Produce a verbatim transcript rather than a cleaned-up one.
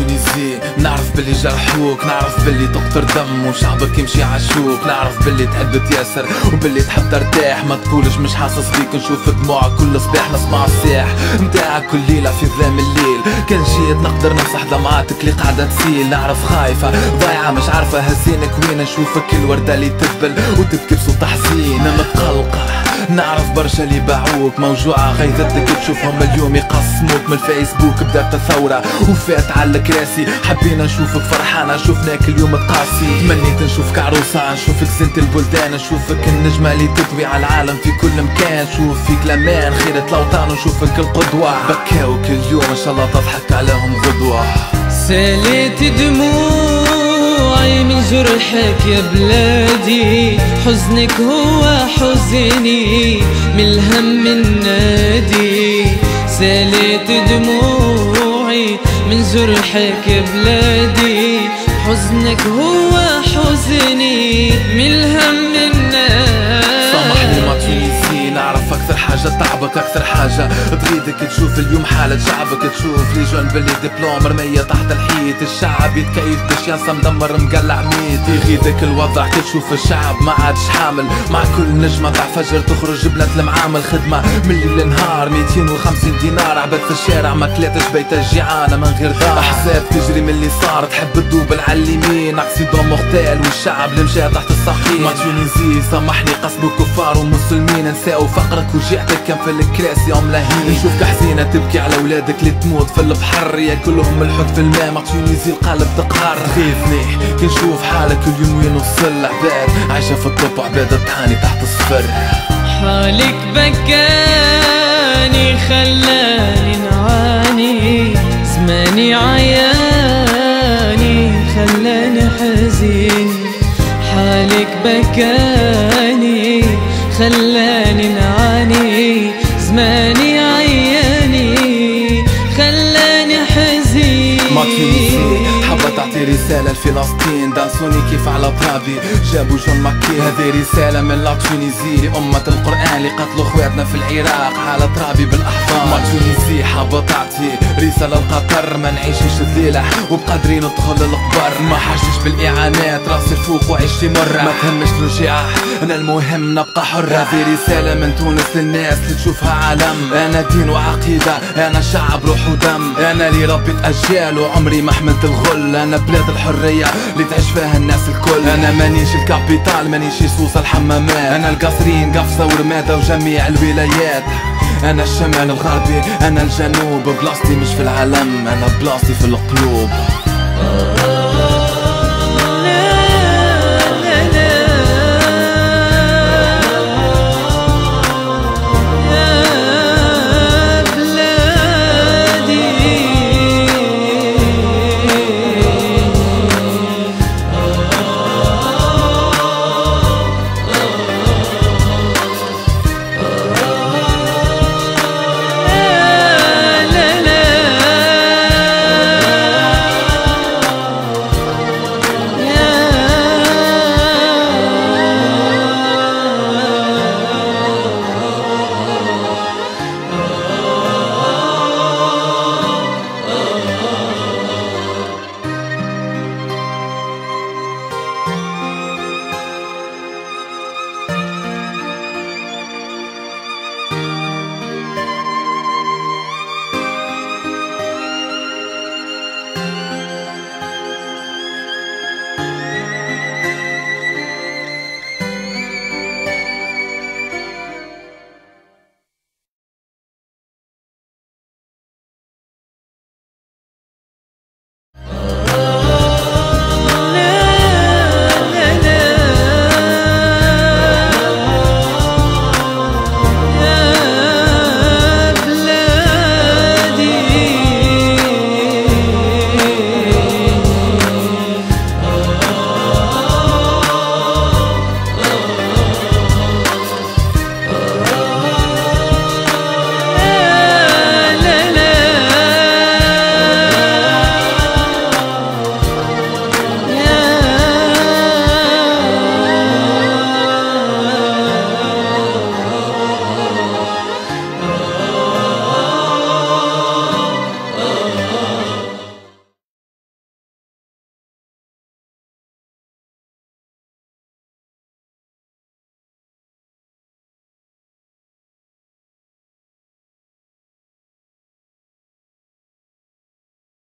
تونيزي نعرف باللي جرحوك، نعرف باللي تقطر دم وشعبك يمشي عشوك، نعرف باللي تحب تياسر وباللي تحب ترتاح. ما تقولش مش حاسس بيك، نشوف دموعك كل صباح، نسمع الصياح متاعك كل ليلة في ظلام الليل. كان جيت نقدر نمسح دمعاتك اللي قاعدة تسيل، نعرف خايفة ضايعة مش عارفة هزينك وين، نشوفك الوردة اللي تذبل وتبكي بصوت حزين. متقلقة نعرف برشا اللي باعوك، موجوعة غيظتك تشوفهم اليوم يقسموك. من الفيسبوك بدات الثورة وفات على الكراسي، حبينا نشوفك فرحانة شوفناك اليوم تقاسي. تمنيت نشوفك عروسة، نشوفك زينة البلدان، نشوفك النجمة اللي تضوي على العالم في كل مكان. نشوف فيك لمان خيرة الأوطان ونشوفك القدوة، بكاوك اليوم إن شاء الله تضحك عليهم غدوة. سالت دموعي من جرحك يا بلادي، حزنك هو حزني من الهم النادي. سالت دموعي من جرحك يا بلادي، حزنك هو حزني من الهم النادي. سامحني ما تونسي نعرف أكثر حاجة تعبك، أكثر حاجة تغيدك تشوف اليوم حالة شعبك، تشوف لي جون باللي دبلوم مرمية تحت الحيط. الشعب يتكيف باش ينسى مدمر مقلع ميت، يغيدك الوضع تشوف الشعب ما عادش حامل. مع كل نجمة تاع فجر تخرج بنات المعامل، خدمة من الليل للنهار ميتين وخمسين دينار. عباد في الشارع ما كلاتش بيتها جيعانة من غير دار. أحزاب تجري من اللي صار تحب تدوب على اليمين، اكسيدون مغتال والشعب اللي مشى تحت السقيم. ما تونسي سامحني قصبوا كفار ومسلمين، نساو فقرك وجيعتك كان في الكراسي يوم لهين. نشوفك حزينة تبكي على ولادك اللي تموت في البحر، ياكلهم الحوت في الماء. ما تونسي القلب تقهر، تخيفني كي نشوف حالك اليوم وين وصل. العباد عايشة في الطب عباد تعاني تحت الصفر. حالك بكاني خلاني نعاني، زماني عياني خلاني حزين. حالك بكاني خلاني نعاني، زماني عياني خلاني حزين. ما تونسي حابة تعطي رسالة لفلسطين، دانسوني كيف على ترابي جابوا جون مكي. هذه رسالة من لا تونيزي لأمة القرآن اللي قتلوا خواتنا في العراق على ترابي بالأحضان. ما تونسي حابة تعطي رسالة لقطر، ما نعيشش الليلة وبقدري ندخل القبر. ما حاجتش بالإعانات راسي فوق وعيشتي مرة، ما تهمش الوجيعة أنا المهم نبقى حر. هذه رسالة من تونس للناس اللي تشوفها عالم، أنا دين وعقيدة أنا شعب روح ودم. أنا اللي ربيت أجيال وعمري ما حملت الغل، أنا بلاد الحرية اللي تعيش فيها الناس الكل. أنا مانيش الكابيتال مانيش سوسة الحمامات، أنا القصرين قفصة ورمادة وجميع الولايات. أنا الشمال الغربي أنا الجنوب، بلاصتي مش في العالم أنا بلاصتي في القلوب.